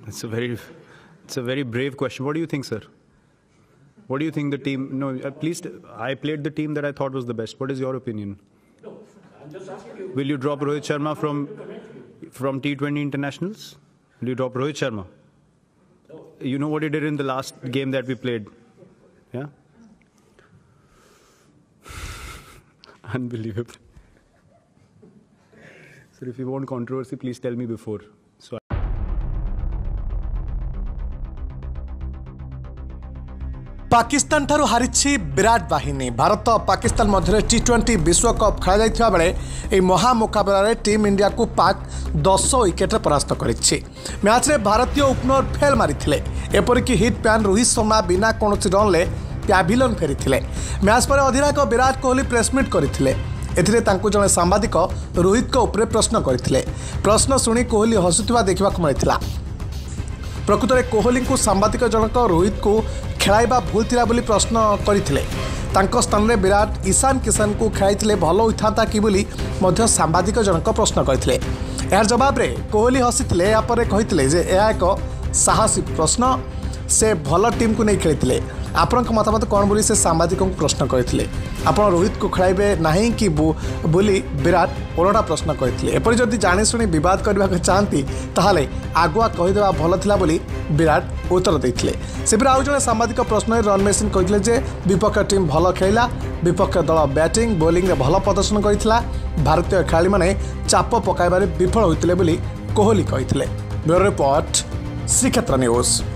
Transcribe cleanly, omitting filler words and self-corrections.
It's a very brave question. What do you think, sir? What do you think the team? No, please. I played the team that I thought was the best. What is your opinion? No, I'm just asking you. Will you drop Rohit Sharma from T20 internationals? Will you drop Rohit Sharma? No. You know what he did in the last game that we played? Yeah? Unbelievable. Sir, if you want controversy, please tell me before. So Pakistan ठारू हारिछि विराट बाहिनी। भारत पाकिस्तान मध्य T20 विश्वकप खेल जाइथिबा बेले ए महा मुकाबला रे team India को पाक 10 wicket परास्त करिछि। मैच रे भारतीय ओपनर फेल मारिथिले, एपरिक हिट पैन रोहित शर्मा बिना कोनोसी रन ले पैभिलियन फेरिथिले। मैच पर अधिनायक विराट कोहली प्रेसमिट करथिले। एथिरे तांकु जने सांबादिक रोहित को ऊपर प्रश्न करथिले। प्रश्न सुनी कोहली हसुथिबा देखिबा को मिलिथिला। प्रकृत में कोहली को सांबादिक जनक रोहित को खेलाइबा भूल थिला बोली प्रश्न करथिले। तांको स्थान में विराट ईशान किशन को खेलाइथिले भलो होइथाता कि बोली मध्य सांबादिक जनक प्रश्न करथिले। यार जवाब रे कोहली हसिथिले। या परे कहिथिले जे एहा एक साहसी प्रश्न, से भल टीम को नहीं खेलिथिले। आपनक मतामत कौन बोली से सांबादिक को प्रश्न करथिले। आपण रोहित को खेलाइबे नहीं कि बोली विराट ओलटा प्रश्न करथिले। एपरि जदि जानि सुनी विवाद करबा के चाहती ताहाले आगुआ कहिदेबा भल थिला बोली विराट उत्तर देथिले। से फिर आउ जने सांबादिक प्रश्न रन मेसिन कहिथिले जे विपक्ष टीम भल खेला, विपक्ष दल बैटिंग बॉलिंग रे भल प्रदर्शन करिथिला, भारतीय खेलाड़ी माने चाप पकाइबारे विफल होइतिले बोली कोहली कहिथिले। Bureau report Srikshetra news.